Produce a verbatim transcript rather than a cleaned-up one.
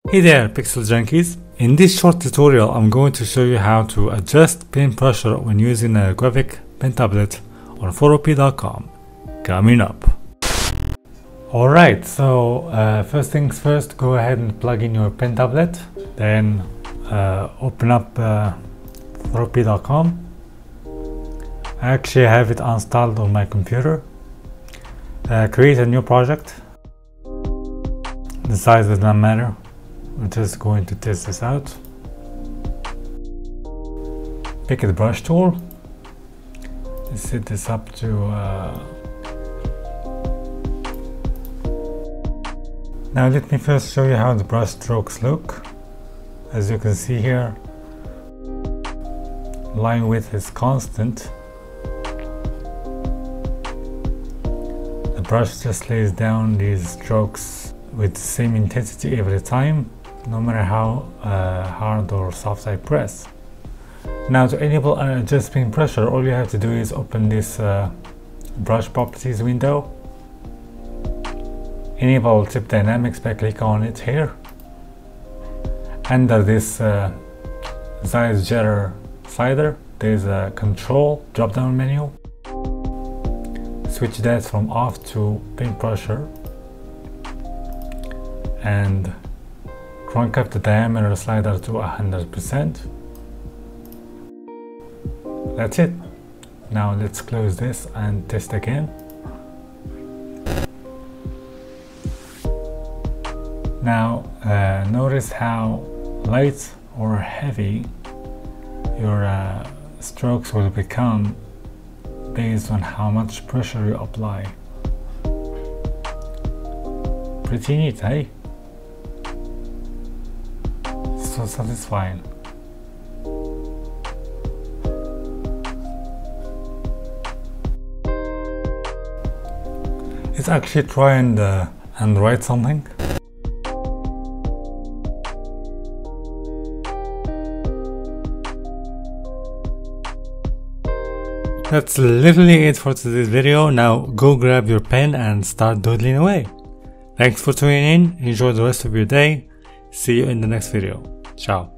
Hey there, Pixel Junkies. In this short tutorial, I'm going to show you how to adjust pen pressure when using a graphic pen tablet on photopea dot com. Coming up. Alright, so uh, first things first, go ahead and plug in your pen tablet. Then uh, open up uh, photopea dot com. I actually have it installed on my computer. Uh, create a new project. The size does not matter. We're just going to test this out. Pick the brush tool. Set this up to uh... now let me first show you how the brush strokes look. As you can see here, line width is constant. The brush just lays down these strokes with the same intensity every time, no matter how uh, hard or soft I press. Now, to enable and adjust pen pressure, all you have to do is open this uh, brush properties window. Enable tip dynamics by clicking on it here. Under this uh, size jitter slider, there's a control drop down menu. Switch that from off to pen pressure and crank up the diameter slider to one hundred percent. That's it. Now let's close this and test again. Now uh, notice how light or heavy your uh, strokes will become based on how much pressure you apply. Pretty neat, eh? So satisfying. Let's actually try and, uh, and write something. That's literally it for today's video. Now go grab your pen and start doodling away. Thanks for tuning in. Enjoy the rest of your day. See you in the next video. Ciao.